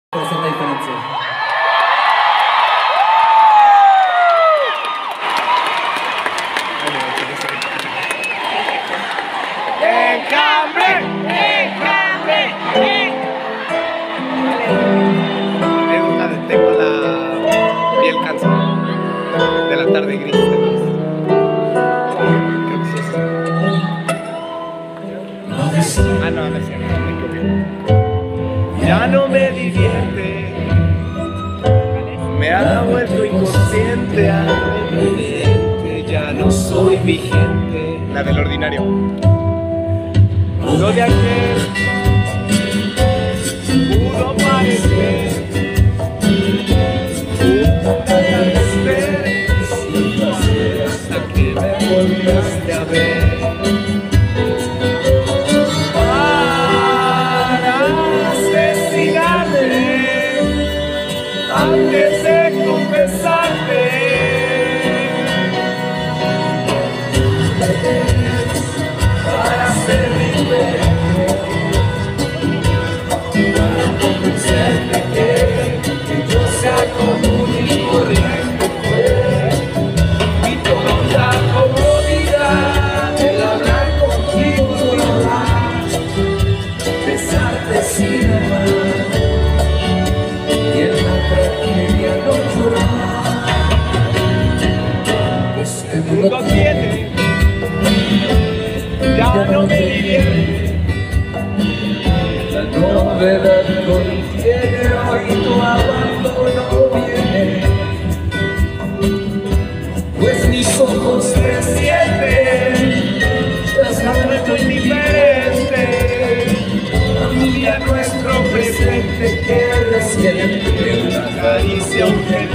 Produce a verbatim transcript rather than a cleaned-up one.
Puede hacer la diferencia. ¡Enjambre! ¡Enjambre! Es la de tengo la piel cansada de la tarde gris. Creo que sí es. Ah, no, no es cierto, me equivoqué. Ya no me divierte, me ha vuelto inconsciente a mi mente, ya no soy vigente. La del ordinario. Lo de aquel pudo parecer un atardecer hasta que me volviste a ver. Para asesinarte antes de confesarte. Para ser libre, para convencerte que, que yo sea común y corriente, y toda la comodidad el hablar contigo y hablar, besarte sin amar, y en la tragedia no llorar. Este mundo tiene, ya no me divierte, la novedad contiene hoy tu abandono viene, pues mis ojos resienten, estás vuelto indiferente a mí y a nuestro presente que reciente una caricia urgente.